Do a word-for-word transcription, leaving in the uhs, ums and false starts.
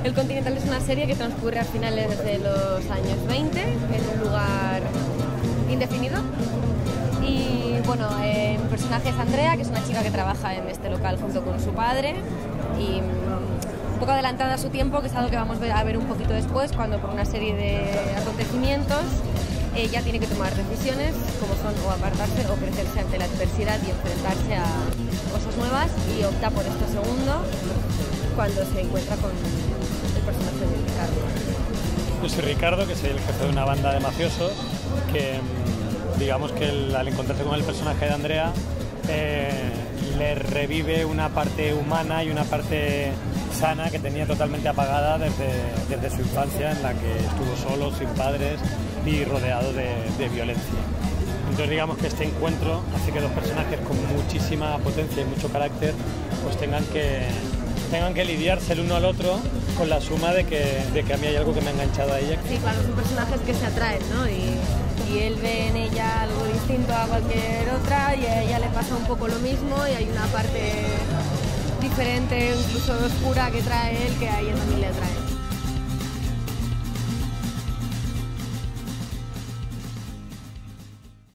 El Continental es una serie que transcurre a finales de los años veinte en un lugar indefinido. Y bueno, eh, mi personaje es Andrea, que es una chica que trabaja en este local junto con su padre y mm, un poco adelantada a su tiempo, que es algo que vamos a ver un poquito después, cuando por una serie de acontecimientos ella tiene que tomar decisiones como son o apartarse o crecerse ante la adversidad y enfrentarse a cosas nuevas, y opta por esto segundo cuando se encuentra con el personaje de Ricardo. Yo soy Ricardo, que soy el jefe de una banda de mafiosos que, digamos que el, al encontrarse con el personaje de Andrea eh, le revive una parte humana y una parte sana que tenía totalmente apagada desde, desde su infancia, en la que estuvo solo, sin padres y rodeado de, de violencia. Entonces digamos que este encuentro hace que dos personajes con muchísima potencia y mucho carácter pues tengan que, tengan que lidiarse el uno al otro con la suma de que, de que a mí hay algo que me ha enganchado a ella. Sí, claro, son personajes que se atraen, ¿no? Y, y él ve en ella algo distinto a cualquier otra y a ella le pasa un poco lo mismo, y hay una parte diferente, incluso oscura, que trae él, que a ella también